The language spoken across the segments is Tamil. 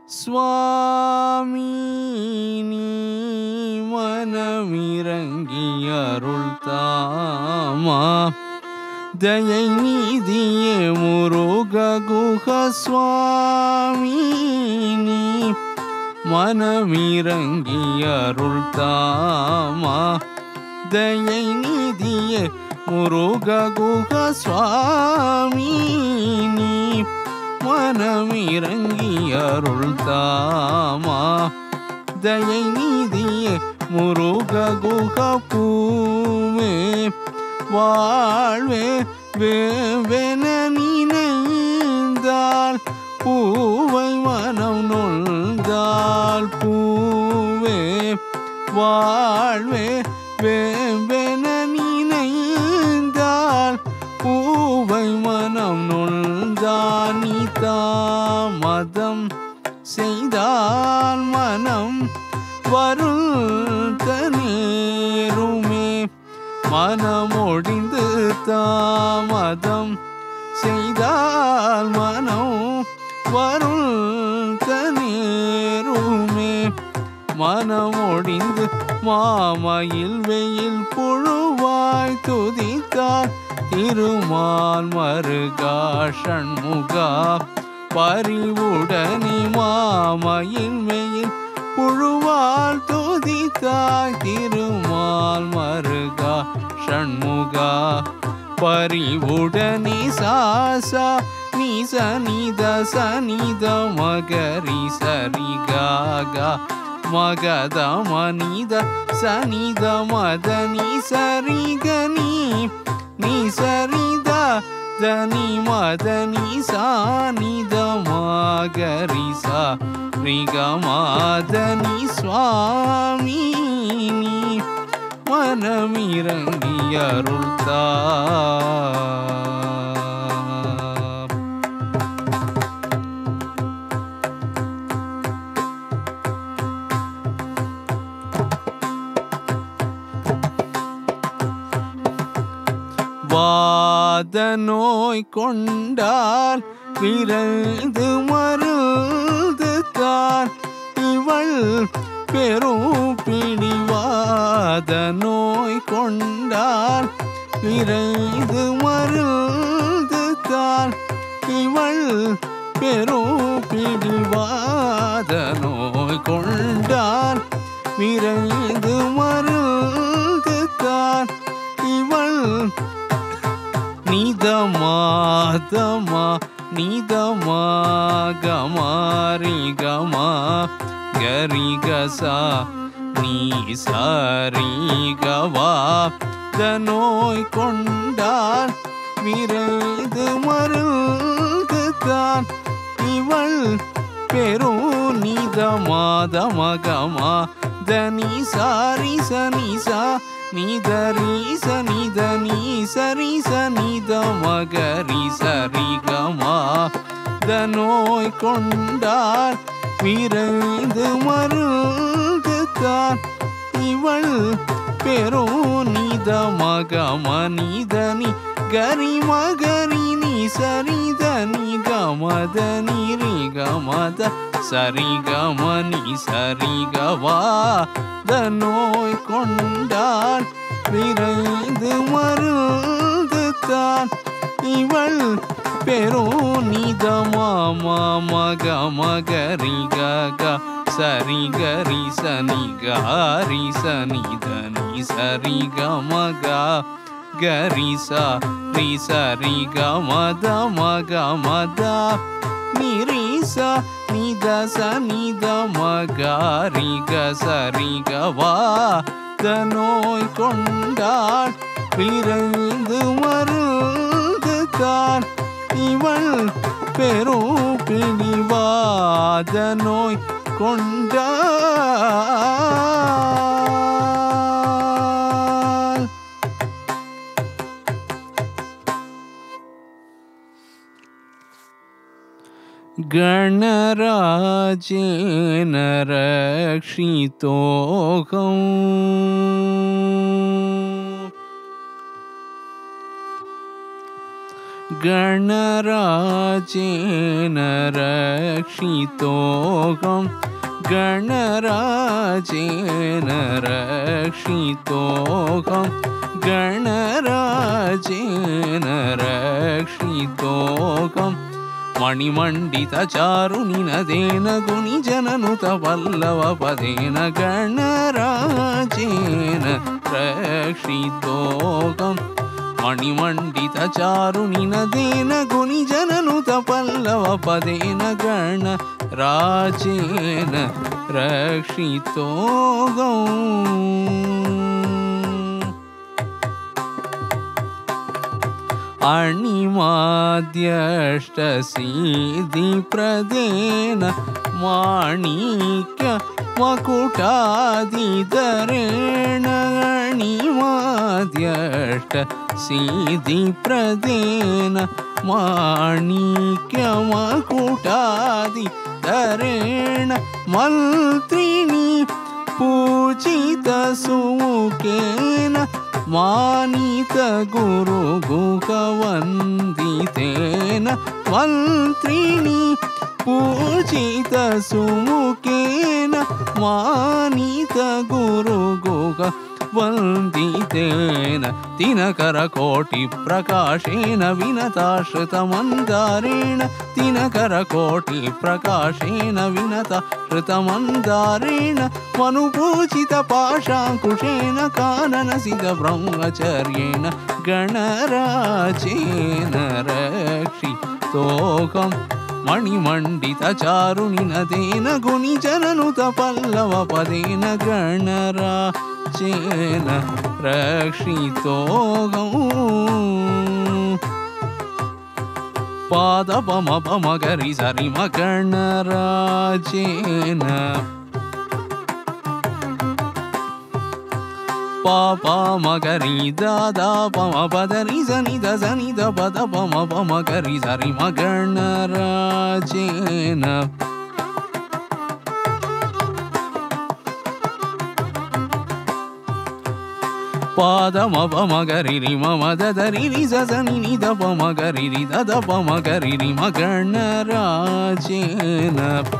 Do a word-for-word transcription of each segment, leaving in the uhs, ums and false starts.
சுவாமி நீ மனமிரங்கி அருள் தாமா தயை நீதியே முருக குஹ சுவாமி நீ மனமிரங்கி அருள் தாமா தயை நீதியே முருக குஹ சுவாமி நீ மனமிரங்கி அருள் தாமா தயை நீதியே முருக குஹ பூவே வாழ்வே வேவென நினைந்தால் பூவை மனம் நொந்தால் பூவே வாழ்வே வேவென நினைந்தால் பூவை மனம் நொந்தால் நீ தாமதம் செய்தால் மனம் வருந்த நேருமே மனமொழிந்து தாமதம் செய்தால் மனம் வருந்த நேருமே மனமொழிந்து மாமயில் வெயில் புழுவாய் துதித்தால் திருமால் மருகா ஷண்முகா பரிவுடனி மாமயில் வெயில் புழுவால் துதித்தாய் திருமால் மருகா ஷண்முகா பரிவுடனி சாசா நீச நித சனித மகரி சரி காகா மகத மனித சனித மதனி சரி கனி நீ சரித தனி மதனி சானித மகரி சா ரிகமாதனி சுவாமி நீ மனமிரங்கி அருள் தாம் வாத நோய் கொண்டால் விரைந்து மருந்து தான் இவள் பெரும் பிடிவாத நோய் கொண்டால் விரைந்து மருந்து தான் இவள் பெரும் பிடிவாத நோய் கொண்டால் விரைந்து மருந்து தான் இவள் நிதமாதமா நிதமா கமாரி கமா கரி கசா நீ சாரி கவா தனோய் கொண்டால் விரைந்து மருந்து தான் இவள் பெரும் நிதமாதமகமா தனி சாரி சனிசா நீதரி சனித நீ சரி சனித மகரி சரி கமா தனோய் கொண்டால் விரைந்து மருந்து தான் இவள் பெரும் நித மகம நீதனி கரி மகரி நீ சரித நீ கமத நீரி கமத சரி கம நீ சரி கவா தனோய் கொண்டால் விரைந்து மருந்து தான் இவள் பெரும் நிதமாமா மக மகரி கக சரி கரி சனி காரி சனி தனி சரி கமகா கரி சா ரி சரி கமத மக மத நிரிசா நித சனித மகாரி கசரி கவா தனோய் கொண்டால் விரைந்து மருந்து தான் இவள் பெரும் பிடிவாத நோய் கொண்டால் गणराजेन रक्षितोऽहम् गणराजेन रक्षितोऽहं गणराजेन रक्षितोऽहं गणराजेन रक्षितोऽहं मणिमण्डितचारुनिनदेन गुणिजननुतवल्लभपदेन गणराजेन रक्षितोऽहं मणिमण्डितचारुनिनदेन गुणिजननुतपल्लवपदेन गणराजेन रक्षितोऽहम् अणिमाद्यष्टसिद्धिप्रदेन माणिक्य मकुटादिधरेण अणिमाद्यष्टसिद्धिप्रदेन माणिक्य मकुटादिधरेण मन्त्रिणी पूजितसुमुखेन मानित गुरुगुहवन्दितेन मन्त्रिणी पूजितसुमुखेन मानित गुरुगुहवन्दितेन दिनकरकोटिप्रकाशेन विनताश्रितमन्दारेण दिनकरकोटिप्रकाशेन विनताश्रितमन्दारेण मनुपूजितपाशाङ्कुशेन काननसितब्रह्मचर्येण गणराजेन रक्षितोऽहं मणिमण्डितचारुनिनदेन गुणिजननुतपल्लवपदेन गणराजेन रक्षितोऽहम् पादपमपमगरि सरिम गणराजेन पापा मगरि दादा पम पदरि सनि द सनि द पद पम पम गरि सरि म गणराजेन पाद म पम गरि रि म द रि रि स सनि नि द पम गरि रि द द पम गरि रि म गणराजेन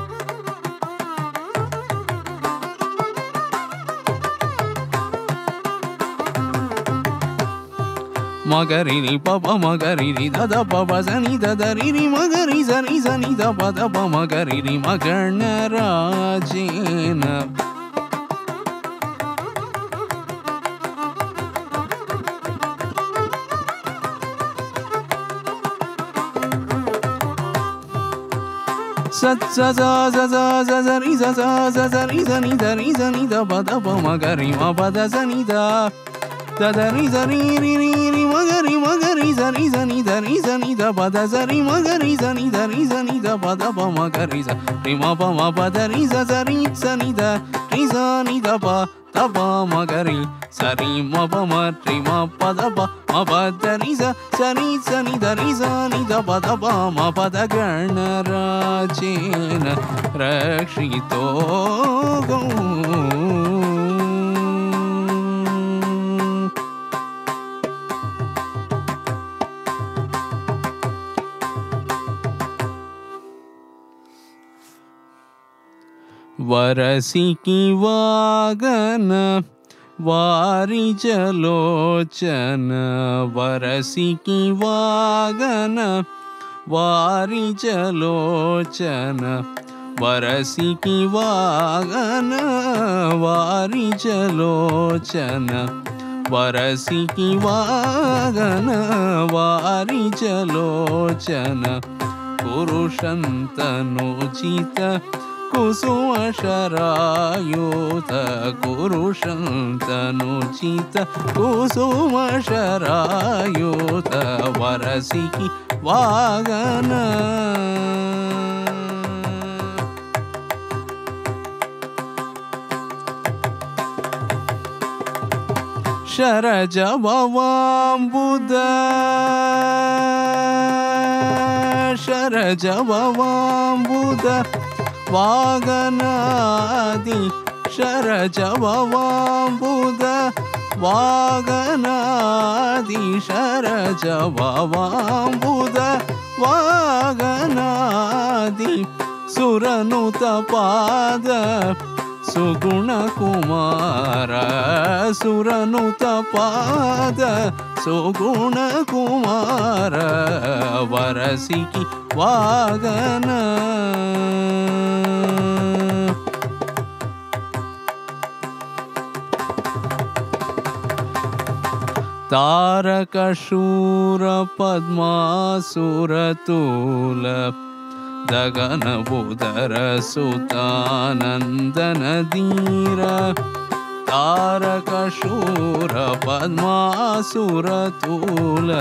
मगरि रि प प मगरि रि द द प प सनि द द रि रि मगरि सनि सनि द प द प मगरि रि म गणराजेन सत् स स स स स स रि स स स स रि सनि द रि सनि द प द प मगरि म प द सनि द द द रि स रि रि रि रि मगरि मगरि स रि सनि द रि सनि द प द स रि मगरि सनि द रि सनि द प द प मगरि स रि म प म प द रि स स रि सनि द रि सनि द प द प मगरि स रि म प म रि म प द प म प द रि स स रि सनि द रि सनि द प द प म प द गणराजेन रक्षितोऽहम् वरसिकी वागन वारिजलोचन वरसिकी वागन वारिजलोचन वरसिकी वागन वारिजलोचन वरसिकी वागन वारिजलोचन पुरुषन्तनुचित कुसुमशरायुत कुरुषन्तनुचित कुसुमशरायुत वरसिकी वागन शरजभवाम्बुद शरजभवाम्बुद वागनादि शरजभवाम्बुद वागनादिशरज भवाम्बुद वागनादि सुरनुतपाद सुगुणकुमार सुरनुतपाद सुगुणकुमार वरसिकी वागन तारकशूर पद्मासुरतुल गगनबुधर सुतानन्दनदीर तारकशूर पद्मासुरतुल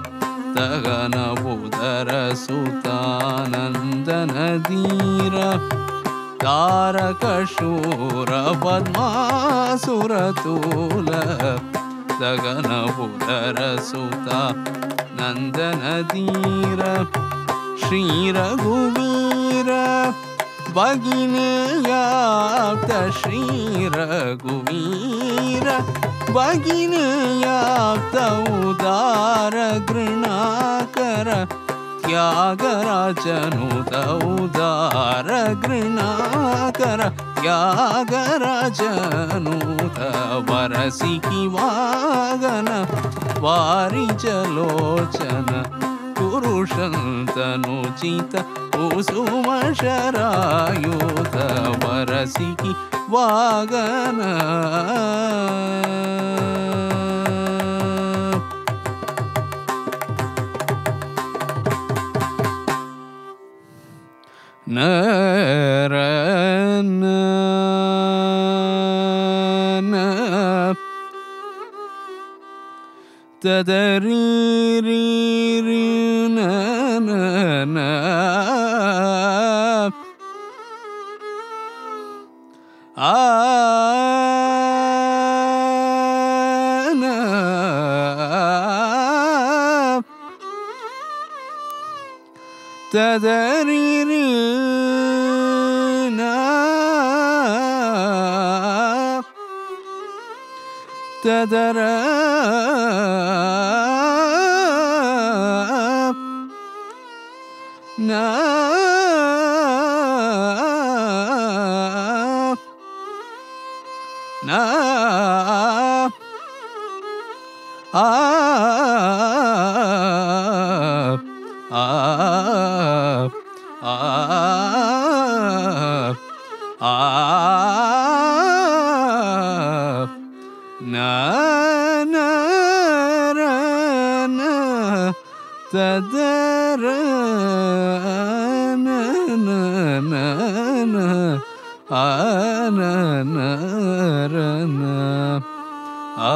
गगनबुधर सुतानन्दनदीर तारकशूर पद्मासुरतुल गगनबुधर सुतानन्दनदीर श्रीरघुवीर भगिनीयाप्त श्रीरघुवीर भगिनीयाप्त उदार घृणाकर त्यागराजनुत उदार घृणाकर त्यागराजनुत वरसिकी वागन वारिजलोचन पुरुषन्तनुचित कुसुमशरायुत वरसिकी वागन नरन तदरीरी नन आन तदरीरी तदर ना ना आ आ आ आ ना ना रन तदर न न न आ न न रन आ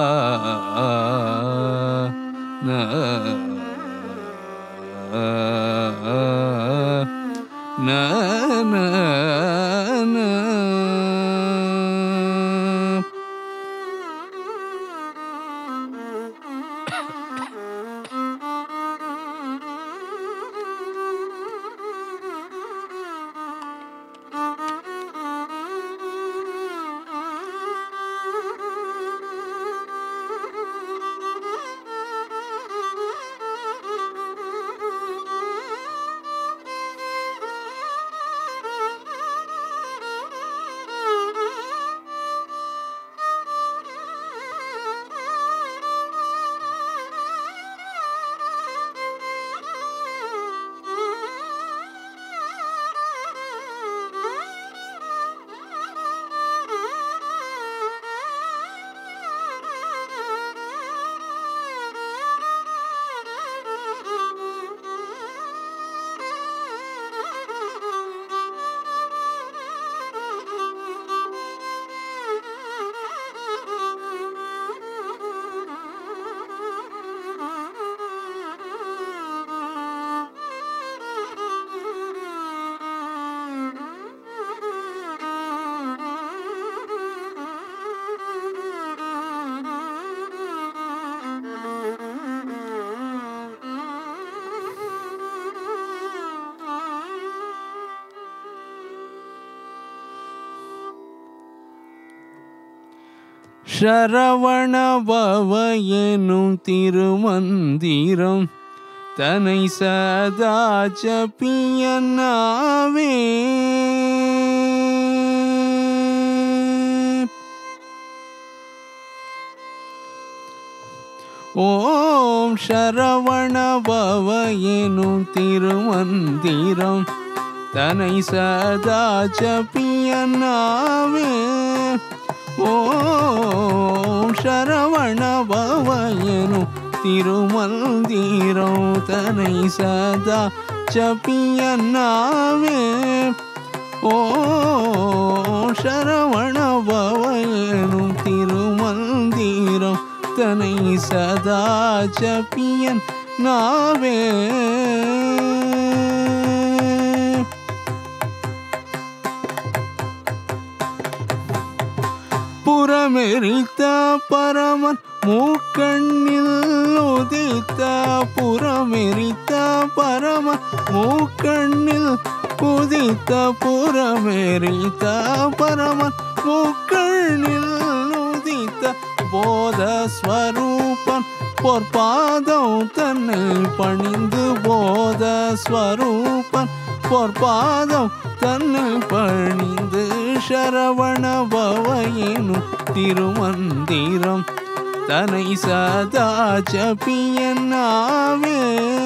न न न न சரவண பவ எனும் திருமந்திரம் தனை சதா ஜபியனாவே. ஓம் சரவண பவ எனும் திருமந்திரம் தனை சதா ஜபியனாவே. ஓம் சரவண பவ எனும் திருமந்திரம் தனை சதா ஜபியனாவே. ஓம் சரவண பவ எனும் திருமந்திரம் தனை சதா ஜபியனாவே. புறமெரித்த பரமன் மூக்கண்ணில் உதித்த புறமெரித்த பரமன் மூக்கண்ணில் உதித்த புறமெரித்த பரமன் மூக்கண்ணில் உதித்த போதஸ்வரூபன் பொற்பாதம் தன்னை பணிந்து போதஸ்வரூபன் பொற்பாதம் தன்னை பணிந்து சரவண பவ எனும் திருமந்திரம் தனை சதா ஜபியனாவே.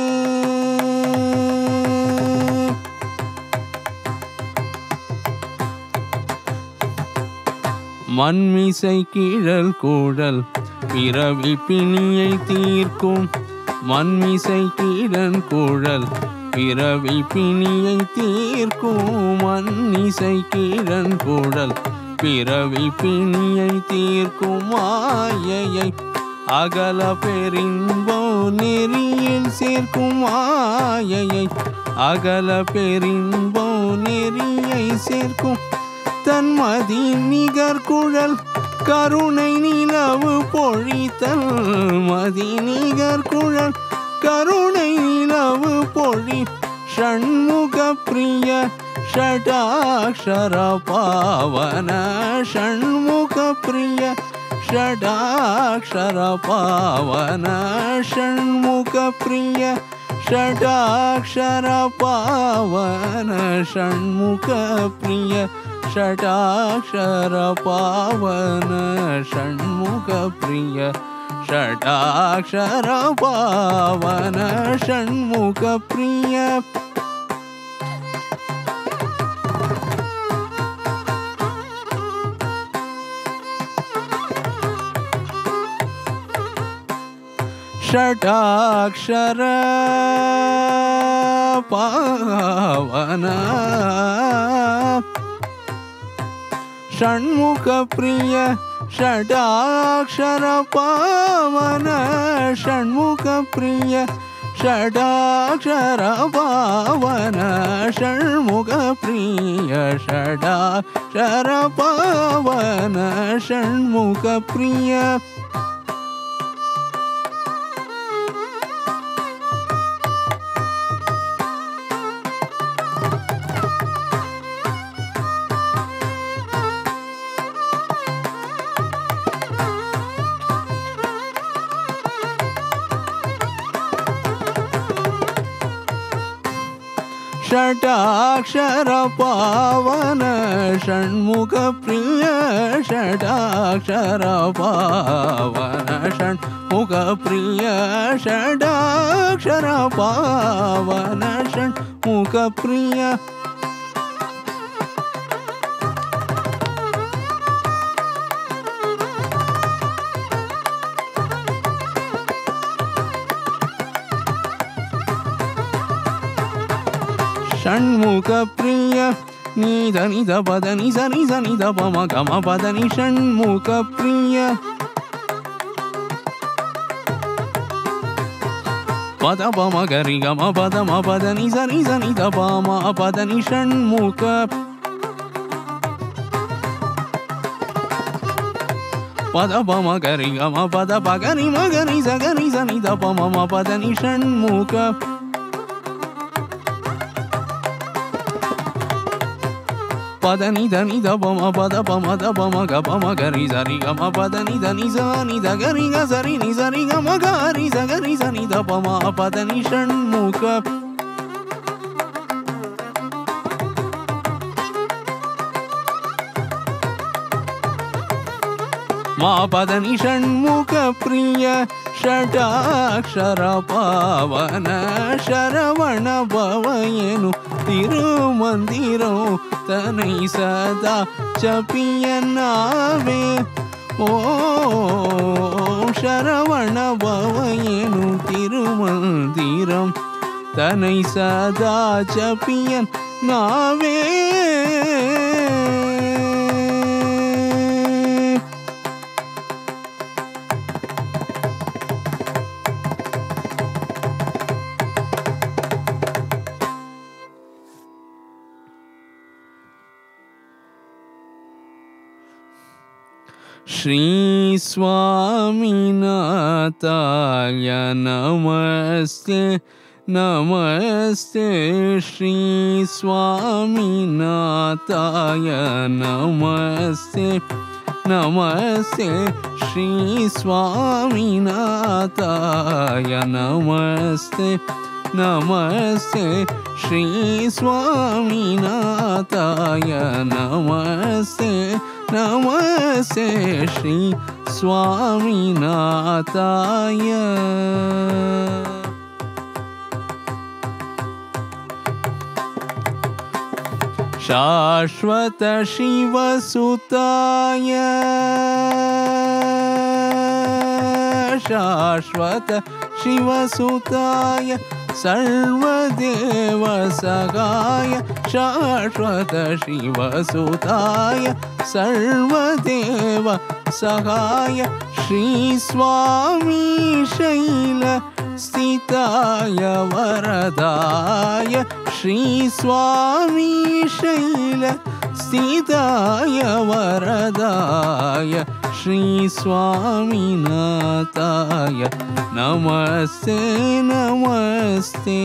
மண்மிசை கீழல் கூடல் பிறவி பிணியை தீர்க்கும். மண்மிசை கீழன் கூழல் பிறவி பிணியை தீர்க்கும். மண்மிசை கீழன் கூடல் பிறவி பிணியை தீர்க்கும். மாயையை அகல பெரின்பம் நெறியில் சேர்க்கும். மாயையை அகல பெரின்பம் நெறியை சேர்க்கும். தன்மதி நிகர் குழல் கருணை நிலவு பொழித்தல். மதி நிகர் குழல் கருணை நிலவு பொழி ஷண்முக பிரிய ஷடாக்ஷர பாவன. ஷண்முக பிரிய ஷடாக்ஷர பாவன. ஷண்முக பிரிய ஷடாக்ஷர பாவன. ஷண்முக பிரிய ஷடாக்ஷர பாவன. ஷண்முக பிரிய ஷடாக்ஷர பாவன. ஷண்முக பிரிய ஷடாக்ஷர பாவன. ஷண்முக பிரிய ஷடாக்ஷர பாவன. ஷண்முக பிரிய ஷடாக்ஷர பாவன. ஷண்முக பிரிய ஷடாக்ஷர பாவன. ஷண்முக பிரிய ஷடாக்ஷர பாவன. ஷண்முக பிரிய ஷடாக்ஷர பாவன. ஷண்முக பிரிய ஷடாக்ஷர பாவன. ஷண்முக பிரிய ஷண்முக பிரிய நீத நித பத நிச நிச நித பம கம பத நி. ஷண்முக பிரிய பத பம கரி கம பத ம பத நிச நிச நித பம பத நி. ஷண்முக பத பம கரி கம பத பகரி மகரி சகரி சனித பம ம பத நி. Shanmuga pada ni da ni da pa ma pa da pa ma da pa ma ga pa ma ga ri za ri ga ma pa da ni da ni za ni da ga ri ga za ri ni za ri ga ma ga ri za ga ri za ni da pa ma pa da ni Shanmukha मा पद नि षण्मुख प्रिय षडाक्षर पावन शरवण भवयेनु तिरुमंदिरो तनै सदा जपियनावे ओ शरवण भवयेनु तिरुमंदिरं तनै सदा जपियनावे श्री स्वामीनाथाय नमस्ते नमस्ते श्री स्वामीनाथाय नमस्ते नमस्ते श्री स्वामीनाथाय नमस्ते नमस्ते श्री स्वामीनाथाय नमस्ते नमस्ते श्री स्वामीनाथाय शाश्वत शिवसुताय शाश्वत शिवसुताय सर्वदेव सगाय शाश्वत शिवसुताय सर्वदेव सगाय श्री स्वामी शैल स्थिताय वरदाय श्री स्वामी शैल स्थिताय वरदाय श्री स्वामीनाथाय नमस्ते नमस्ते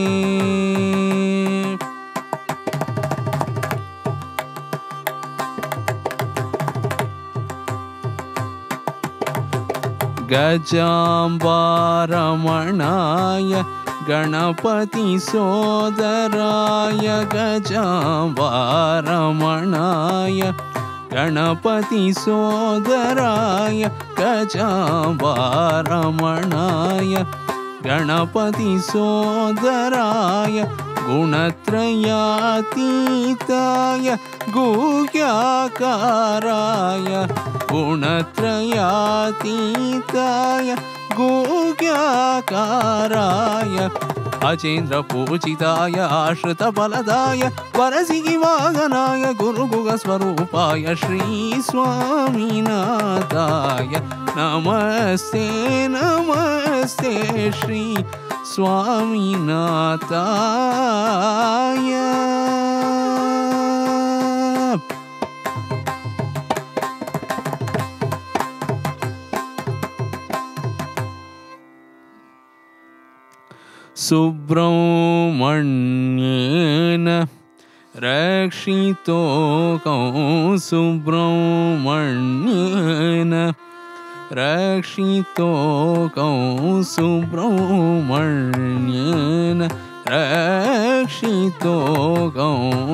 गजाम्बारमणाय गणपति सोदराय गजाम्बारमणाय गणपति सोदराय गजाम्बारमणाय गणपति सोदराय गुणत्रयातीताय गुह्याकाराय गुणत्रयातीताय गुह्याकाराय अचेन्द्र पूजिताय आश्रित फलदाय वरसिगि वाहनाय गुरुगुग स्वरूपाय श्री स्वामीनाथाय नमस्ते नमस्ते श्री स्वामीनाथाय सुब्रह्मण्येन रक्षितो कौ सुब्रह्मण्येन रक्षितो कौ सुब्रह्मण्येन रक्षितो कौ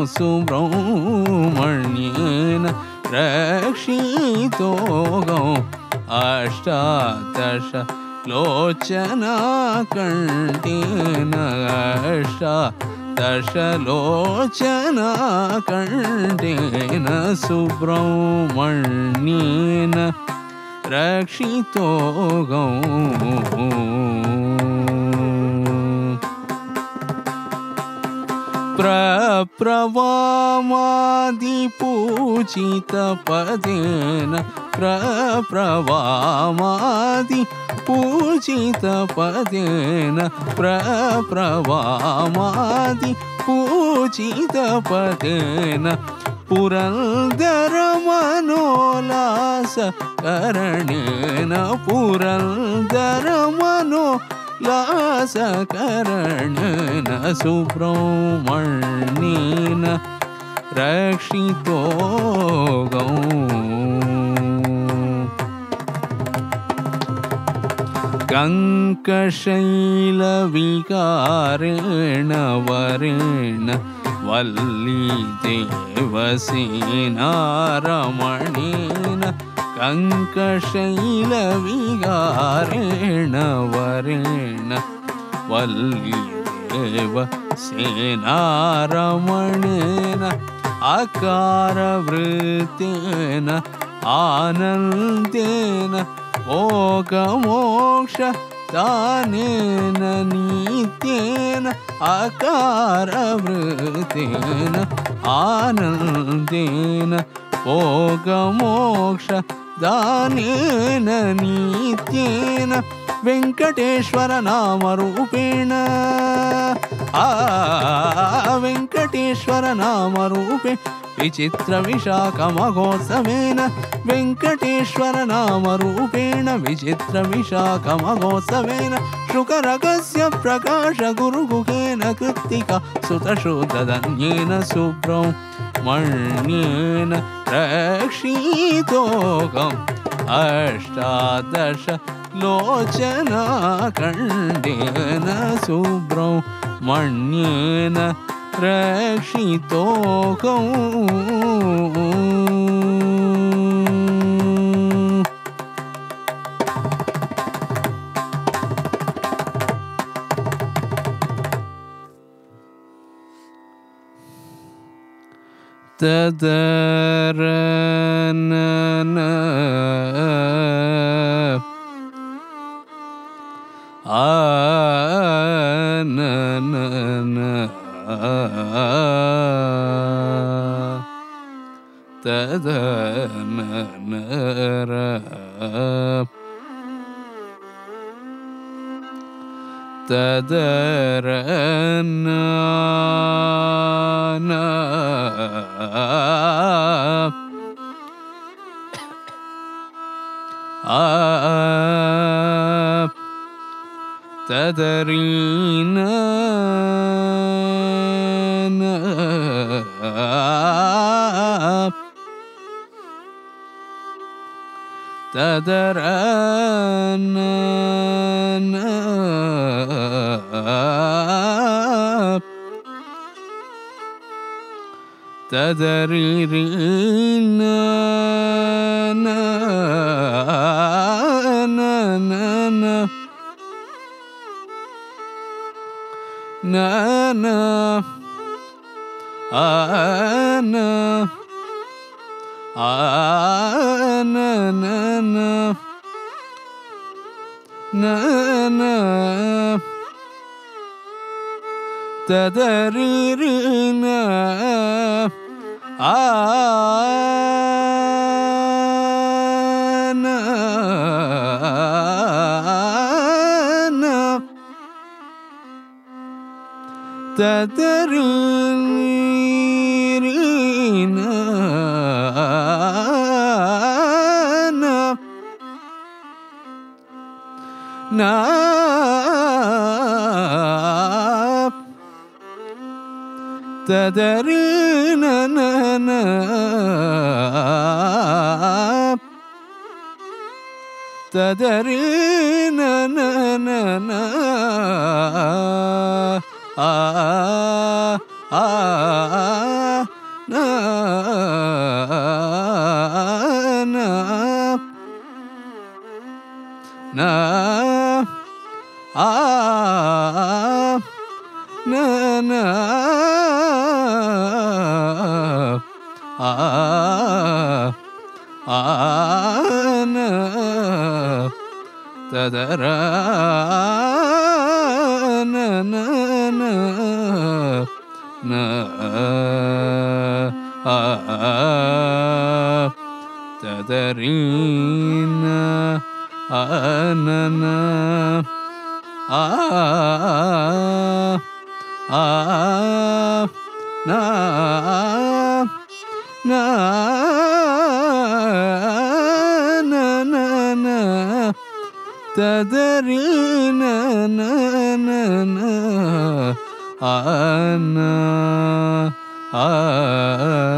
सुब्रह्मण्येन रक्षितो कौ अष्टादश लोचना कंटेन अष्टादश लोचना कंटेन सुब्रह्मण्येन रक्षितो गौ प्रप्रवामादिपूजित पदेन प्रप्रवामादि पूजित पदेन प्रप्रवामादि पूजित पदेन पुरंदर मनोल्लास करणेन पुरंदर मनोल्लास करणेन सुब्रह्मण्येन रक्षितोऽहम् कङ्कशैलविकारेण वरेण वल्लीदेवसेनारमणेन कङ्कशैलविकारेण वरेण वल्लीदेवसेनारमणेन अकारवृत्तेन आनन्देन भोगमोक्ष दानेन नित्येन अकारवृत्तेन आनन्देन भोगमोक्ष दानेन नित्येन वेङ्कटेश्वर नामरूपेण आ वेङ्कटेश्वर नामरूपे विचित्रविशाखमहोत्सवेन वेङ्कटेश्वर नामरूपेण विचित्रविशाखमहोत्सवेन शुकरगस्य प्रकाश गुरुगुहेन कृत्तिका सुतशुद्धधन्येन सुब्रह्मण्येन रक्षितोऽहम् अष्टादश लोचनाखण्डेन सुब्रह्मण्येन रक्षितोऽहम् तदरनन आननन तदननर तदरनन आ तदरीन तदरन तदरीन na na ah na ah na na na na na tadaririna ah na tadaririna na tadarina na na tadarina na na na ah ah na na na ah na na ah ah na tadara na na na na ah tadarina anana ah ah na na na na na tadarina na na na ana ah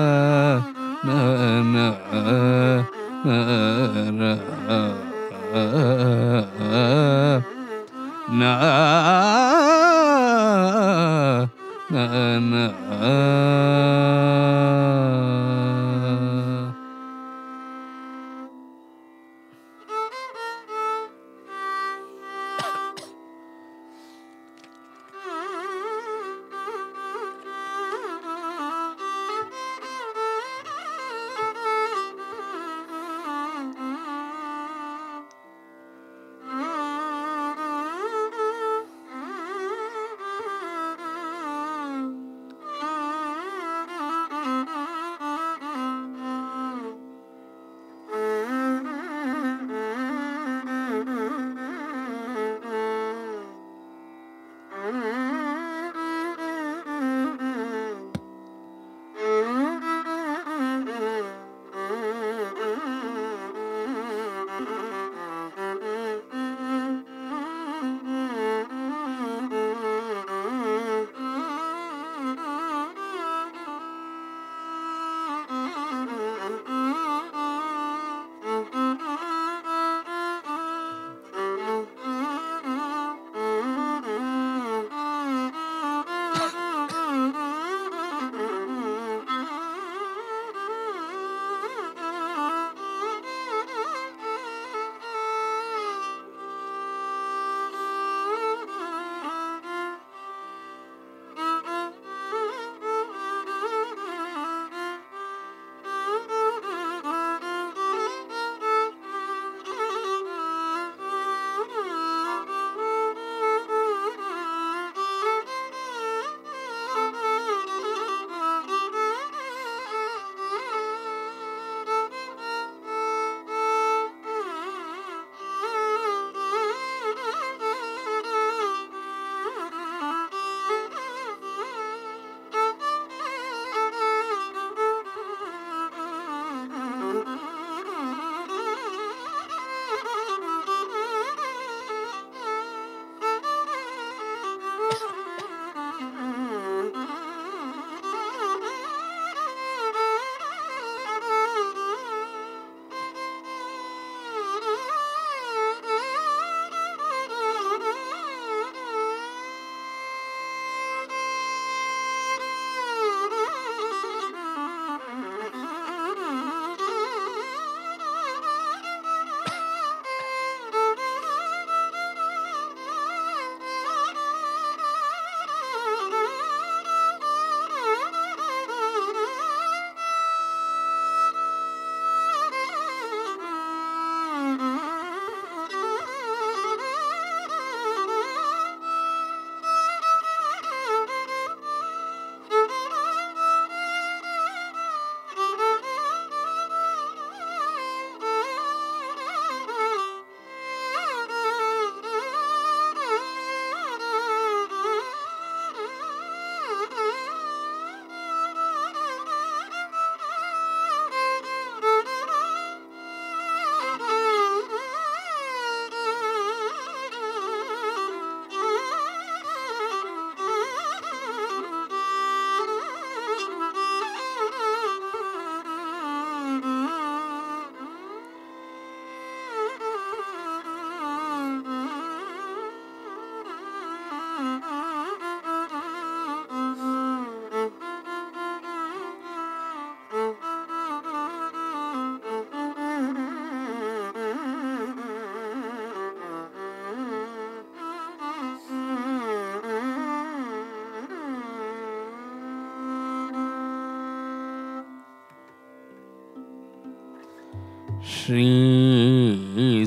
Shri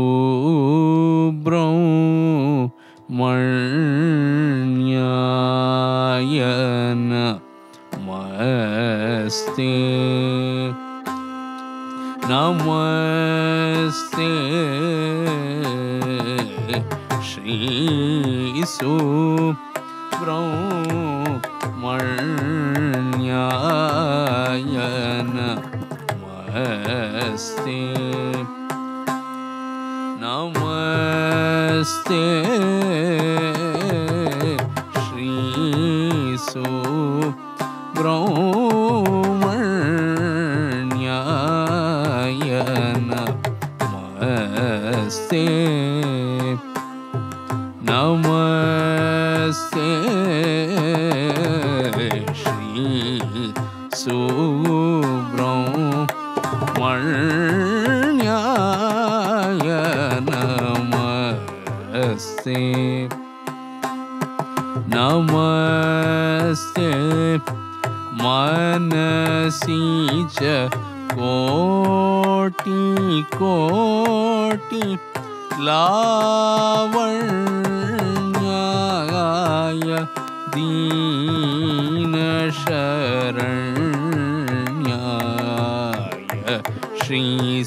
Subramanyaya Namaste Namaste Shri Subramanyaya Namaste Namaste Shri Subramanyaya मनसि च कोटि कोटि लावण्याय दीनशरण्याय श्री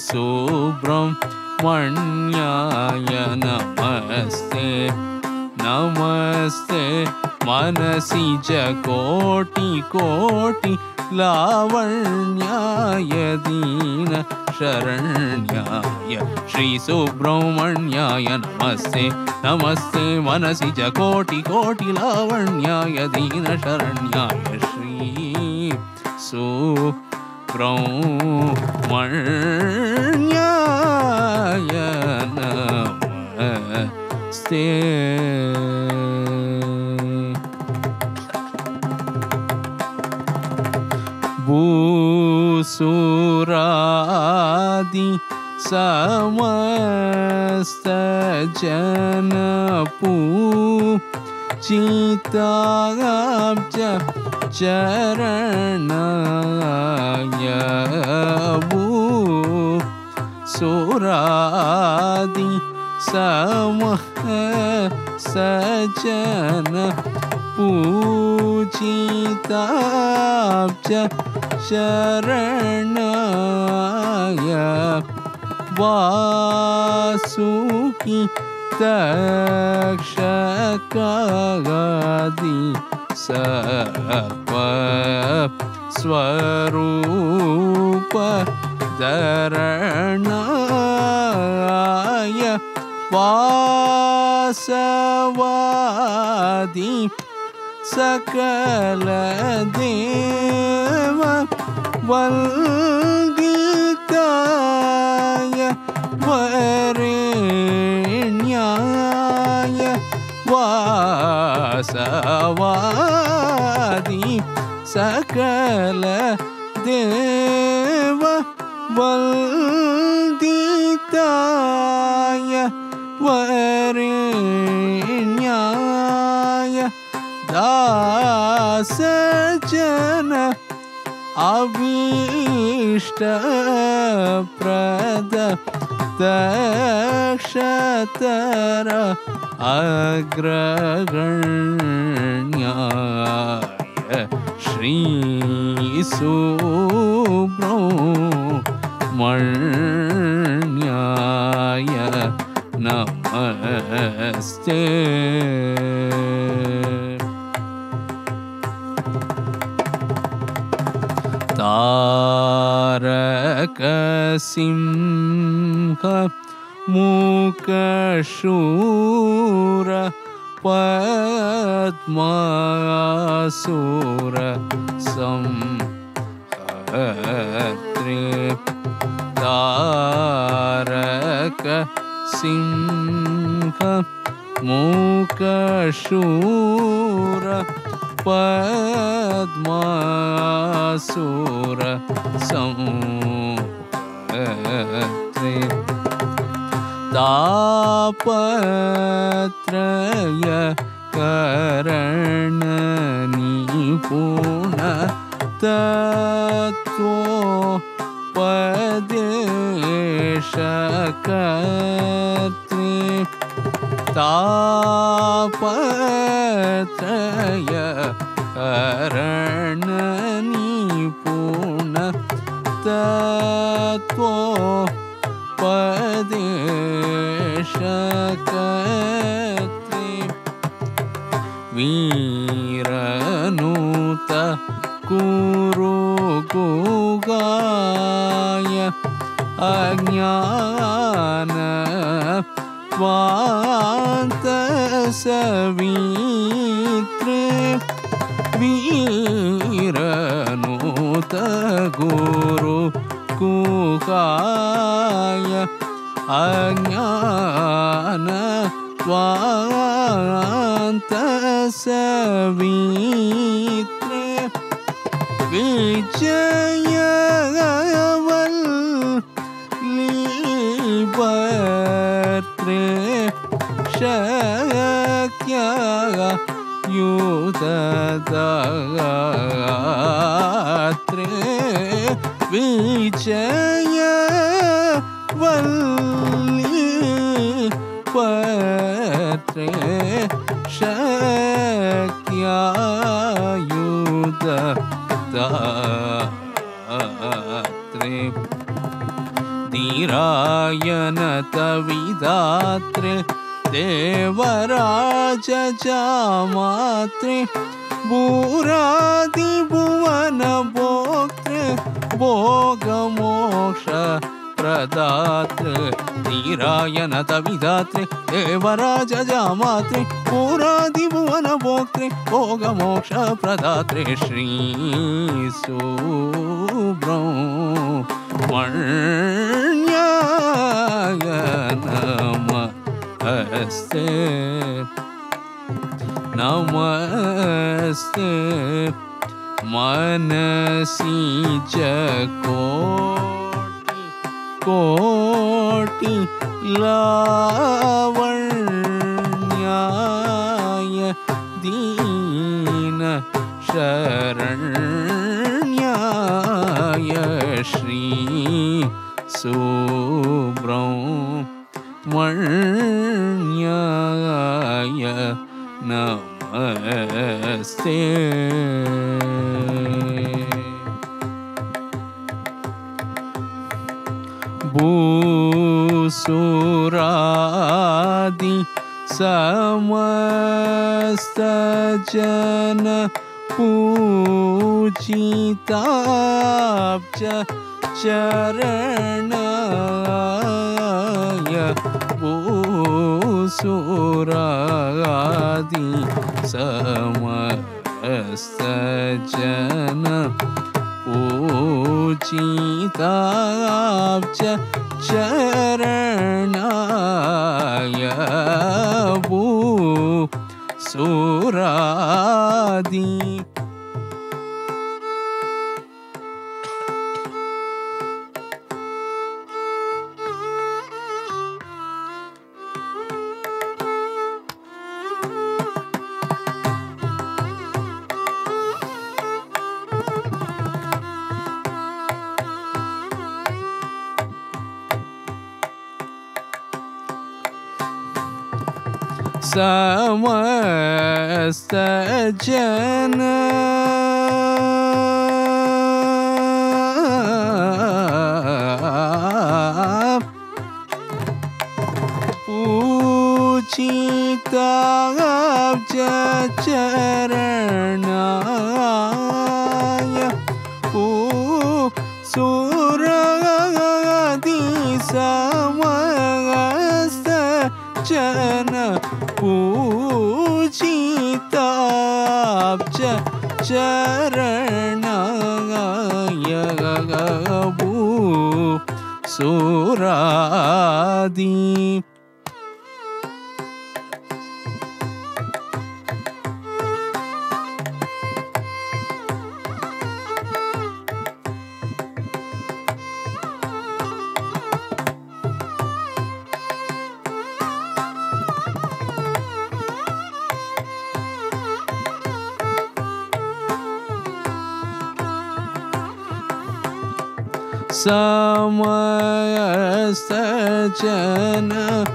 सुब्रह्मण्याय नमस्ते नमस्ते मनसि च कोटि कोटि लावण्याय दीन शरण्याय श्री सुब्रह्मण्याय नमस्ते नमस्ते मनसि च कोटि कोटि लावण्याय दीन शरण्याय श्री सुब्रह्मण्याय नमस्ते। भूसुरादि समस्त जन पूजिताब्ज चरणाय भूसुरादि समस्त जन पूजिताब्ज शरणाय वासुकी तक्षकादि सर्व स्वरूप धरणाय वासवादि सकल देव वल्गिताय वरेण्याय वासवादि सकल देव वल्गिताय वरेण्याय दासजन अभीष्ट प्रद दक्षतर अग्रगण्याय श्री सुब्रह्मण्याय नमस्ते। तारक सिंह मूकशूर पद्मासुर संहर्त्रे तारक सिंह मूकशूर पद्मासुर संहर्त्रे तापत्रय करण निपुण तत्त्वोपदेशकर्त्री तापत्रय करण निपुण तत्त्वोपदेशकर्त्री वीरनुत कुरु गुगाय अज्ञान स्वान्त सवित्रे वीरनुत गुरु गुगाय अज्ञान स्वान्त सवित्रे विजयवल्लीभर्त्रे शक्या युतदात्रे विजय वल्ली पत्रे शक्यायुध दात्रे धीरायन तविदात्रे देवराज जामात्रे भूरादि भुवन भोक्त्रे भोग मोक्ष प्रदात्रे धीरायन तविदात्रे देवराज जामात्रे भूरादि भुवन भोक्त्रे भोग मोक्ष प्रदात्रे श्री सुब्रह्मण्याय नमस्ते नमस्ते मनसि च कोटि कोटि लावण्याय दीन शरण्याय श्री सुब्रह्मण्याय नमस्ते भूसुरादि समस्त जन पूजिताब्ज चरणाय भूसुरादि समस्त जन पूजिताब्ज चरणाय भूसुरादि समस्त जन पूजिताब्ज चरणाय भूसुरादि समस्त जन पूजिताब्ज चरणाय भूसुरादि समस्त जन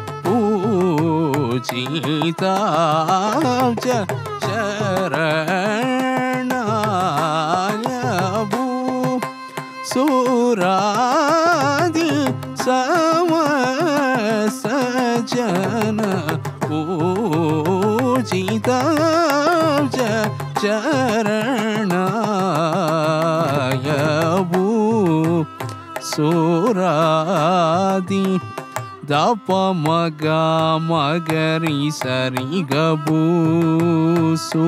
पूजिताब्ज चरणाय भूसुरादि समस्त जन पूजिताब्ज चरणाय भूसुरादि दप मग मगरि सरि गबूसु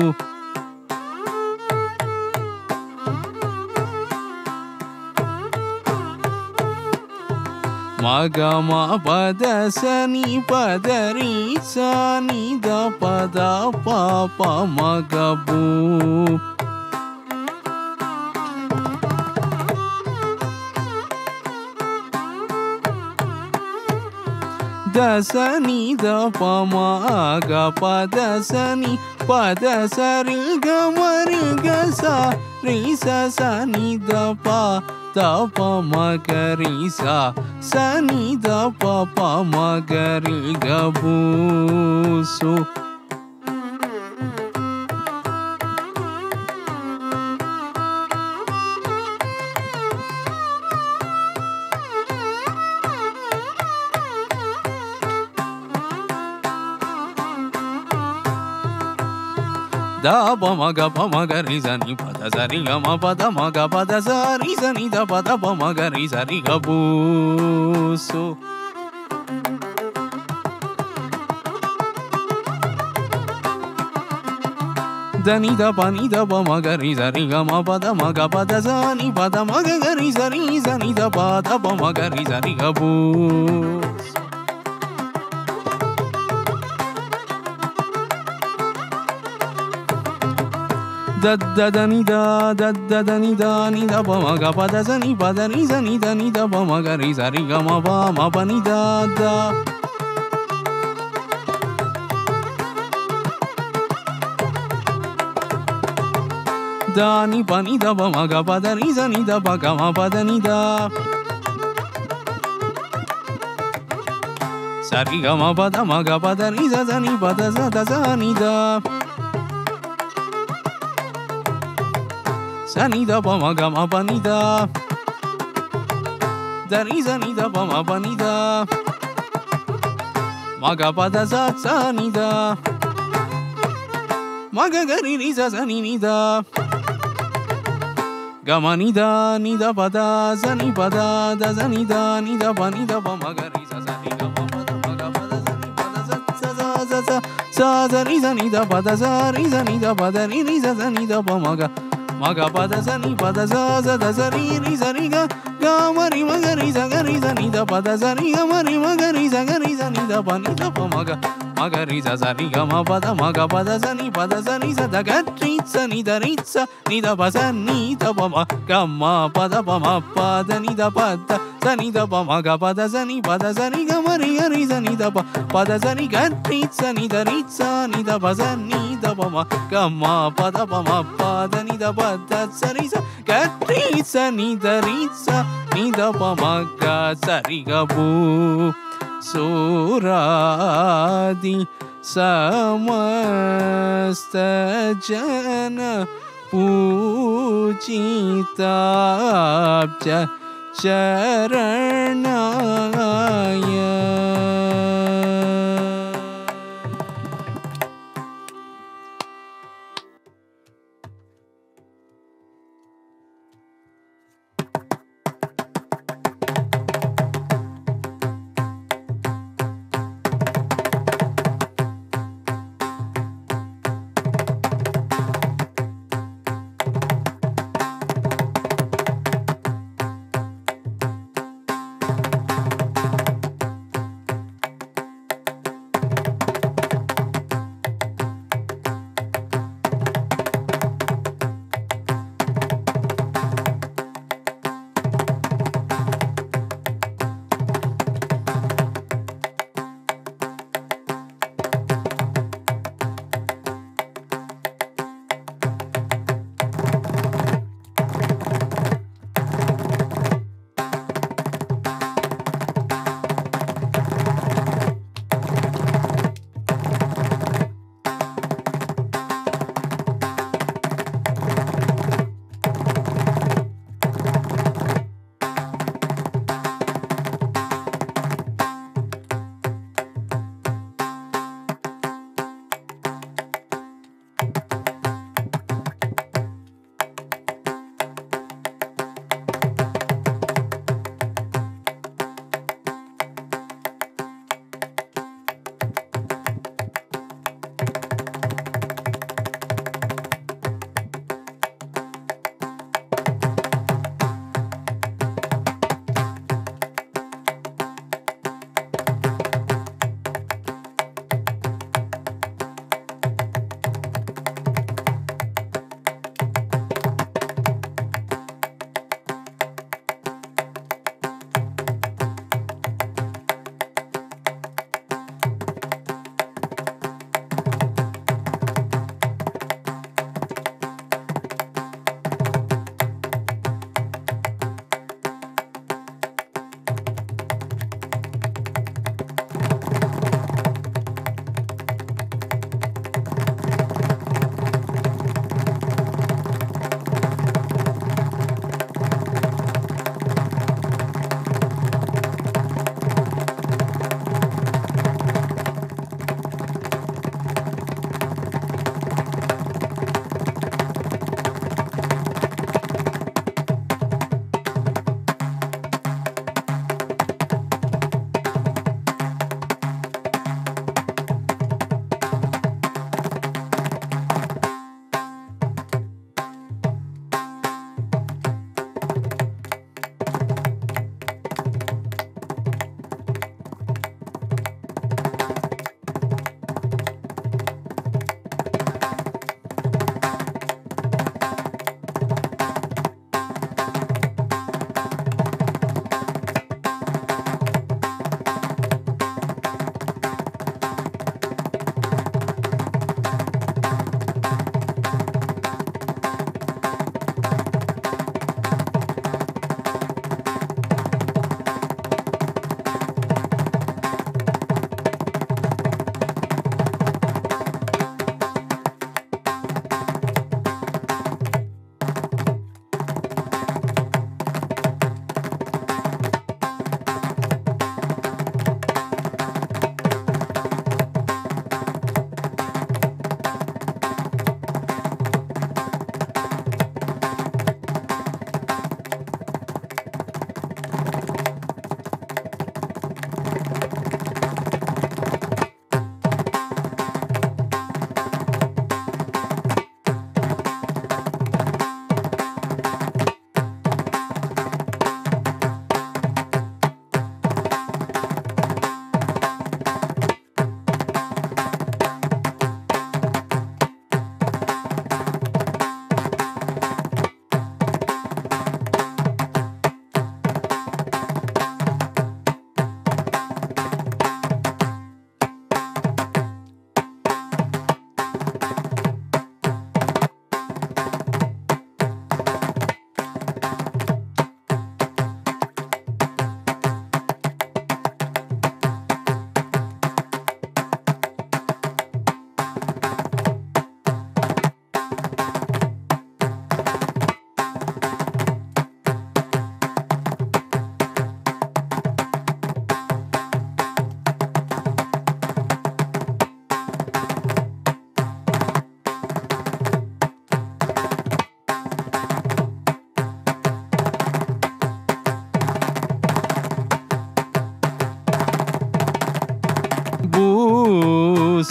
मग म पद सनि पदरि सनि द पद प प मग बू दसनि द प म ग पद सनि पद सरि ग म रि ग सा रि स स नि द प da pa ma ga ri sa sa ni da pa pa ma ga ri ga bu su. Da pa ma ga pa ma ga ri sa ni pa da sa ri ga ma pa da ma ga pa da sa ri sa ni da pa da pa ma ga ri sa ri ga bu su. Da ni da pa ni da pa ma ga ri sa ri ga ma pa da ma ga pa da sa ni pa da ma ga ga ri sa ri sa ni da pa da pa ma ga ri sa ri ga bu. Da da da ni da da da da ni da ni da pa ma ga pa da sa ni pa da ni sa ni da ni da pa ma ga ri sa ri ga ma pa ma pa ni da da. Da ni pa ni da pa ma ga pa da ni sa ni da pa ga ma pa da ni da. Sa ri ga ma pa da ma ga pa da ni sa sa ni pa da sa da sa ni da. Sa ni da pa ma ga ma pa ni da. Da ri sa ni da pa ma pa ni da. Ma ga pa da sa sa ni da. Ma ga ga ri ri sa sa ni ni da. Ga ma ni da ni da pa da sa ni pa da da sa ni da ni da pa ni da pa ma ga ri sa sa ni ga ma pa da ma ga pa da sa ni pa da sa sa sa sa sa sa sa ri sa ni da pa da sa ri sa ni da pa da ri ri sa sa ni da pa ma ga ma ga pa da sa ni pa da sa sa da sa ri ri sa ri ga ga ma ri ma ga ri sa ga ri sa ni da pa da sa ri ga ma ri ma ga ri sa ga ri sa ni da pa ni da pa ma ga ma ga ri sa sa ri ga ma pa da ma ga pa da sa ni pa da sa ni sa da ga ri sa ni da ri sa ni da pa sa ni da pa ma ga ma pa da pa ma pa da ni da pa da sa ni da pa ma ga pa da sa ni pa da sa ni ga ma ri ga ri sa ni da pa pa da sa ni ga ri sa ni da ri sa ni da pa sa ni da pa ma ga ma pa da pa ma pa da ni da pa da sa ri sa ga ri sa ni da ri sa ni da pa ma ga sa ri ga bu. Suradi samasta jana pujitabja charanaya.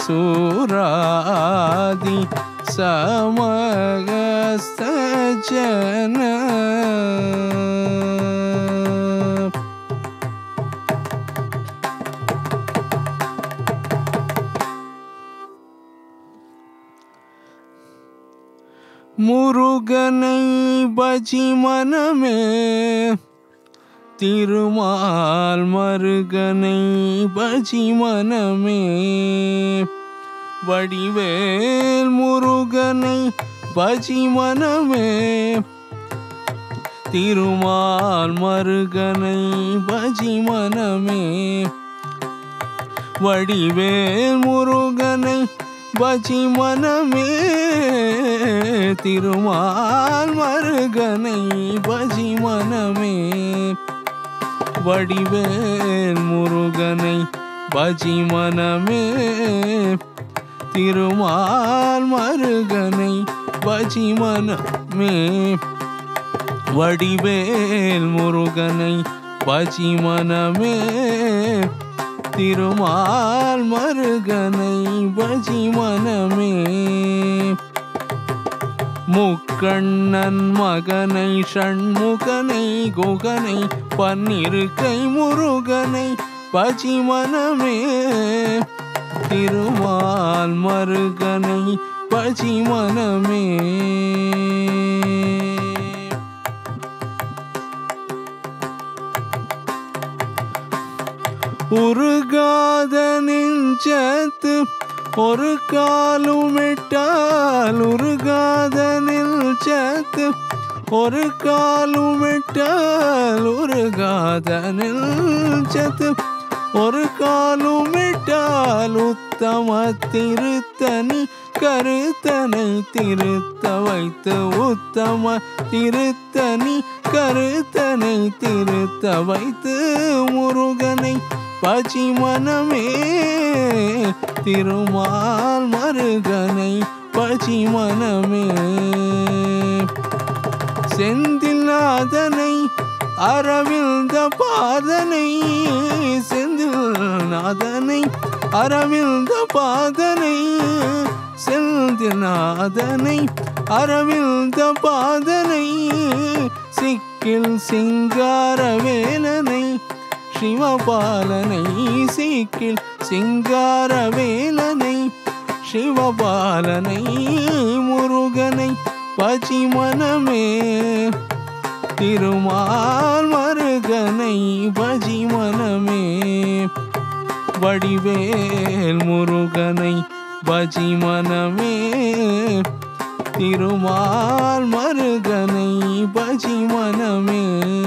சுராதி சமகஸ்த ஜன முருகனை பஜி மனமே திருமால் மருகனை பஜி மனமே வடிவேல் முருகனை பஜி மனமே திருமால் மருகனை பஜி மனமே வடிவேல் முருகனை பஜி மனமே திருமால் மருகனை பஜி மனமே வடிவேல் முருகனை பஜி மனமே திருமால் மருகனை பஜி மனமே வடிவேல் முருகனை பஜி மனமே திருமால் மருகனை பஜி மனமே முக்கண்ணன் மகனை ஷண்முகனை குகனை பன்னிருக்கை முருகனை பஜி மனமே திருமால் மருகனை பஜி மனமே உருகாத நெஞ்சத்து ஒரு காலுமிட்டால் உருகாத நெஞ்சத்து ஒரு காலுமிட்டால் உருகாத நெஞ்சத்து ஒரு காலுமிட்டால் உத்தம திருத்தனி கருத்தனை திருத்த வைத்து உத்தம திருத்தனி கருத்தனை திருத்த வைத்து முருகனை பஜி மனமே திருமால் மருகனை பஜி மனமே செந்தில்நாதனை அரவிந்த பாதனை செந்தில்நாதனை அரவிந்த பாதனை செந்தில்நாதனை அரவிந்த பாதனை சிக்கில் சிங்காரவேலனை சிவபாலனை சிக்கில் சிங்காரவேலனை சிவபாலனை முருகனை பஜி மனமே திருமால் மருகனை பஜி மனமே வடிவேல் முருகனை பஜி மனமே திருமால் மருகனை பஜி மனமே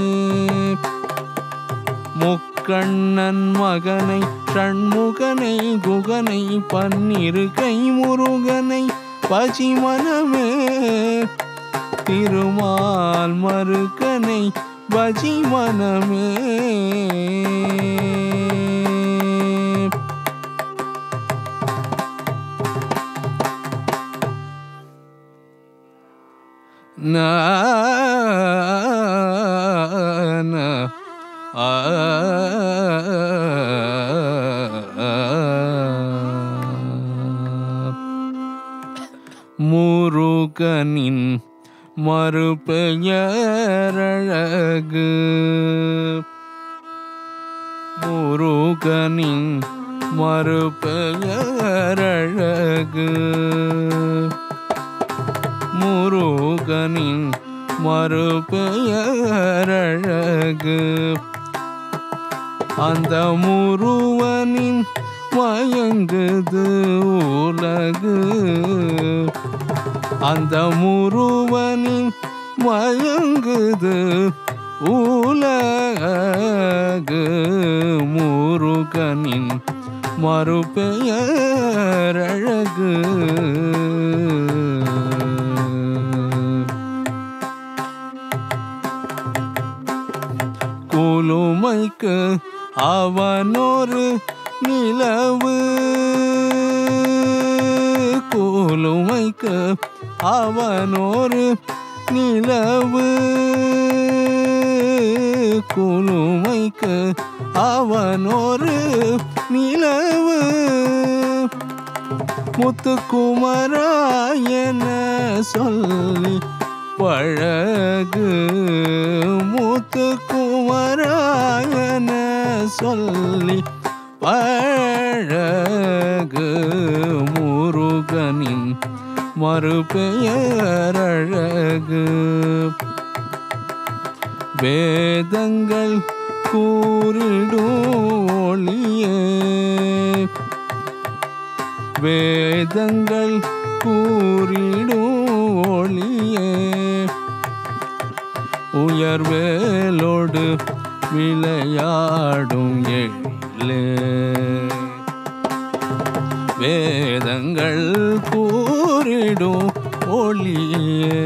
முக்கண்ணன் மகனை ஷண்முகனை குகனை பன்னிருக்கை முருகனை பஜி மனமே திருமால் மருகனை பஜி மனமே na na a முருகனின் மறுபெயரழகு முருகனின் மறுபெயரழகு முருகனின் மறுபெயரழகு அந்த முருவனின் மயங்குது உலகு அந்த முருவனின் மயங்குது உலகு முருகனின் மறுபெயரழகு குளுமைக்கு அவனொரு நிலவு குளுமைக்கு அவனொரு நிலவு குளுமைக்கு அவனொரு நிலவு முத்துக்குமரா என சொல்லி பழகு முத்துக்குமரா என சொல்லி பழகு முருகனின் மறுபெயரழகு வேதங்கள் கூறிடும் ஒளியே வேதங்கள் கூறிடும் ஒளியே உயர்வேலோடு விளையாடும் எழிலே வேதங்கள் கூறிடும் ஒளியே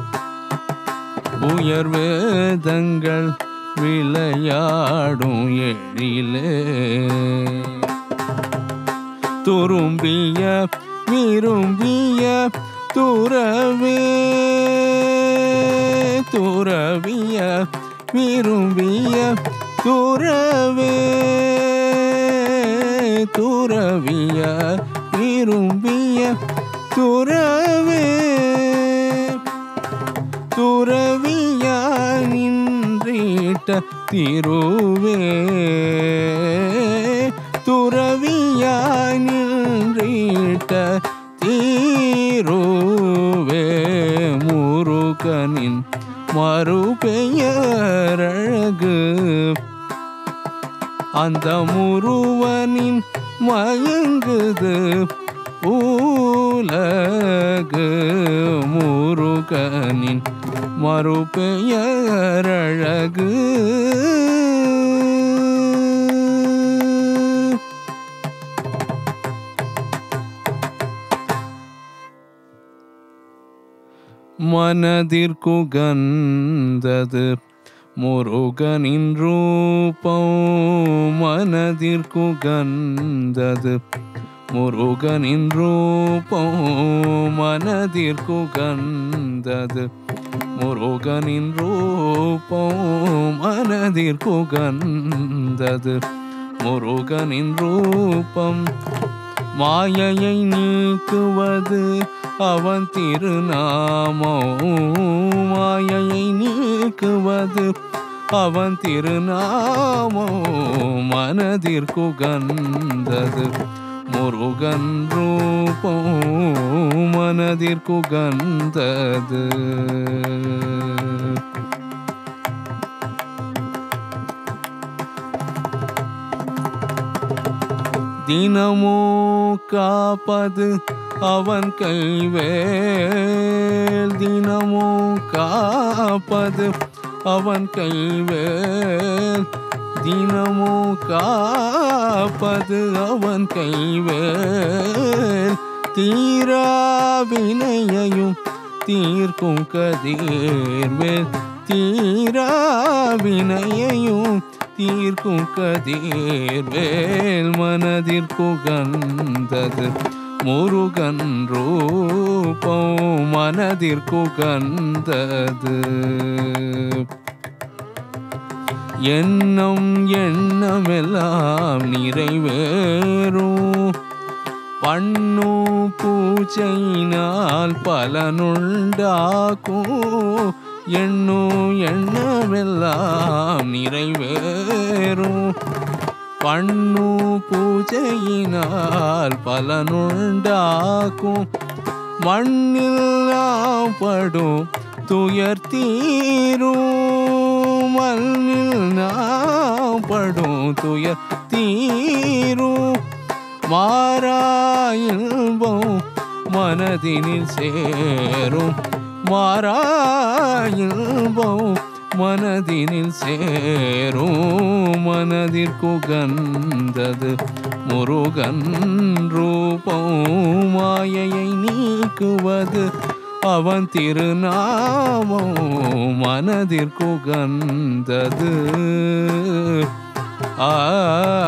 உயர்வேதங்கள் விளையாடும் எழிலே துரும்பிய விரும்பிய துறவே துறவிய விரும்பிய துறவே துறவிய விரும்பிய துறவே துறவிய நின்றீட்ட திருவே துறவிய நின்றீட்ட தீருவே முருகனின் மறுபெயரழகு அந்த முருவனின் மயங்குது உலகு முருகனின் மறுபெயரழகு மனதிற்குகந்தது முருகனின் ரூபம் மனதிற்குகந்தது முருகனின் ரூபம் மனதிற்குகந்தது முருகனின் ரூபம் மனதிற்குகந்தது முருகனின் ரூபம் மாயையை நீக்குவது அவன் திருநாமம் மாயையை நீக்குவது அவன் திருநாமம் மனதிற்குகந்தது முருகன் ரூபம் மனதிற்குகந்தது தினமோ காப்பது அவன் கைவேல் தினமோ காப்பது அவன் கைவேல் தினமோ காப்பது அவன் கைவேல் தீராவினையையும் தீர்க்கும் கதிர்வேல் தீராவினையையும் தீர்க்கும் கதிர்வேல் மனதிற்குகந்தது முருகன் ரூபம் மனதிற்குகந்தது எண்ணம் எண்ணமெல்லாம் நிறைவேறும் பண்ணு பூஜையினால் பலனுண்டாக்கும் எண்ணு எண்ணமெல்லாம் நிறைவேறும் பண்ணு பூஜையினால் பலனுண்டாக்கும் மண்ணில் படும் துயர் தீரும் மண்ணில் நாம் படும் துயர் தீரும் மாறாயில்பம் மனதினில் சேரும் மாறாயில்பம் மனதினில் சேரும் மனதிற்குகந்தது முருகன் ரூபம் மாயையை நீக்குவது அவன் திருநாமம் மனதிற்குகந்தது ஆ